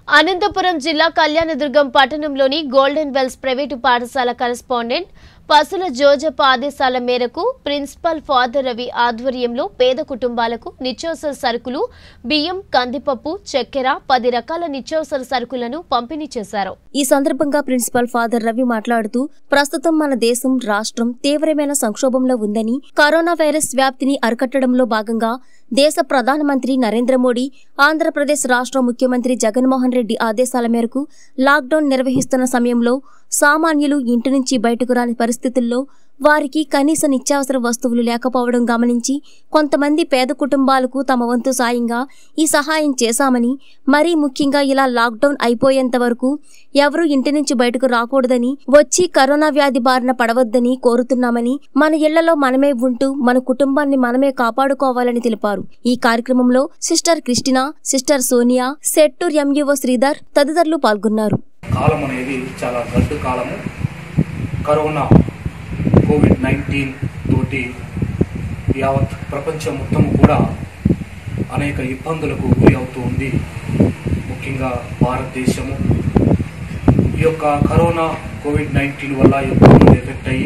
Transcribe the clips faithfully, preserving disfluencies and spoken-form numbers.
అనంతపురం జిల్లా కళ్యాణదుర్గం పట్టణంలోని Golden Wells private పాఠశాల కరెస్పాండెంట్ పసుల జోజప్ప ఆదేశాల మేరకు ప్రిన్సిపల్ ఫాదర్ రవి ఆధ్వర్యంలో పేద కుటుంబాలకు నిత్యావసర సరుకులు బియ్యం, కందిపప్పు, చక్కెర, పది రకాల నిత్యావసర సరుకులను పంపిణీ చేశారు. ఈ సందర్భంగా ప్రిన్సిపల్ ఫాదర్ రవి మాట్లాడుతూ ప్రస్తుతం మన దేశం రాష్ట్రం తీవ్రమైన సంక్షోభంలో ఉందని, కరోనా వైరస్ వ్యాప్తిని అరికట్టడంలో భాగంగా దేశ ప్రధానమంత్రి నరేంద్ర మోడీ, ఆంధ్రప్రదేశ్ రాష్ట్ర ముఖ్యమంత్రి జగన్మోహన్ రెడ్డి ఆదేశాల మేరకు లాక్డౌన్ నిర్వహిస్తున్న సమయంలో సామాన్యులు ఇంటి నుంచి బయటకు రాని పరిస్థితుల్లో వారికి కనీస నిత్యావసర వస్తువులు లేకపోవడం గమనించి కొంతమంది పేద కుటుంబాలకు తమ వంతు సాయంగా ఈ సహాయం చేశామని, మరీ ముఖ్యంగా ఇలా లాక్డౌన్ అయిపోయేంత వరకు ఎవరూ ఇంటి నుంచి బయటకు రాకూడదని, వచ్చి కరోనా వ్యాధి బారిన పడవద్దని కోరుతున్నామని, మన ఇళ్లలో మనమే ఉంటూ మన కుటుంబాన్ని మనమే కాపాడుకోవాలని తెలిపారు. ఈ కార్యక్రమంలో sister Christina, sister Sonia, Settur MEO Sridhar తదితరులు పాల్గొన్నారు. కాలం అనేది చాలా గడ్డు కాలము. కరోనా కోవిడ్ నైన్టీన్ తోటి యావత్ ప్రపంచం మొత్తం కూడా అనేక ఇబ్బందులకు గురి అవుతూ ఉంది. ముఖ్యంగా భారతదేశము ఈ యొక్క కరోనా కోవిడ్ నైన్టీన్ వల్ల ఎక్కువ మంది ఎఫెక్ట్ అయ్యి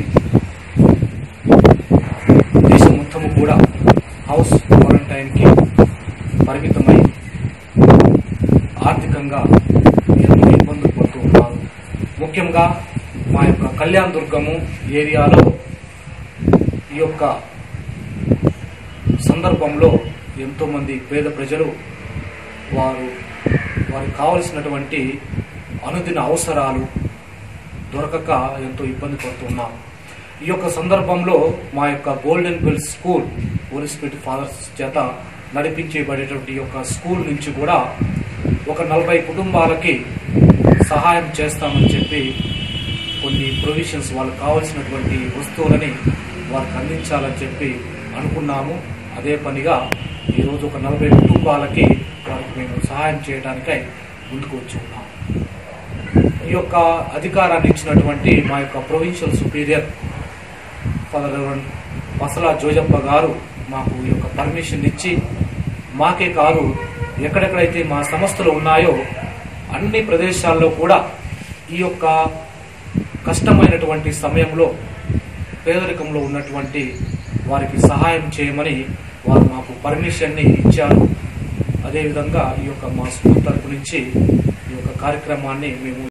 దేశం మొత్తము కూడా హౌస్ క్వారంటైన్కి పరిమితమై ఆర్థికంగా ఎంతో ఇబ్బందులు పడుతూ ఉన్నారు. ముఖ్యంగా మా యొక్క కళ్యాణదుర్గము ఏరియాలో ఈ యొక్క సందర్భంలో ఎంతోమంది పేద ప్రజలు వారు వారికి కావలసినటువంటి అనుదిన అవసరాలు దొరకక ఎంతో ఇబ్బంది పడుతున్నారు. ఈ యొక్క సందర్భంలో మా యొక్క Golden Wells school Holy Spirit fathers చేత నడిపించబడేటువంటి యొక్క స్కూల్ నుంచి కూడా ఒక నలభై కుటుంబాలకి సహాయం చేస్తామని చెప్పి కొన్ని ప్రొవిజన్స్ వాళ్ళకి కావాల్సినటువంటి వస్తువులని వారికి అందించాలని చెప్పి అనుకున్నాము. అదే పనిగా ఈరోజు ఒక నలభై కుటుంబాలకి వారికి మేము సహాయం చేయడానికై ముందుకు వచ్చి ఉన్నాము. ఈ యొక్క అధికారాన్ని ఇచ్చినటువంటి మా యొక్క provincial superior father Pasala Jojappa గారు మాకు ఈ యొక్క పర్మిషన్ ఇచ్చి, మాకే కాదు ఎక్కడెక్కడైతే మా సంస్థలు ఉన్నాయో అన్ని ప్రదేశాల్లో కూడా ఈ యొక్క కష్టమైనటువంటి సమయంలో పేదరికంలో ఉన్నటువంటి వారికి సహాయం చేయమని వారు మాకు పర్మిషన్ని ఇచ్చారు. అదేవిధంగా ఈ యొక్క మా స్కూల్ తరపు నుంచి ఈ యొక్క కార్యక్రమాన్ని మేము